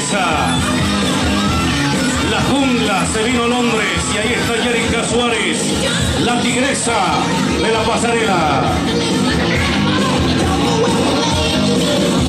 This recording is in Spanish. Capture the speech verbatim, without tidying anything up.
tigresa. La jungla se vino a Londres y ahí está Yerica Suárez, la tigresa de la pasarela.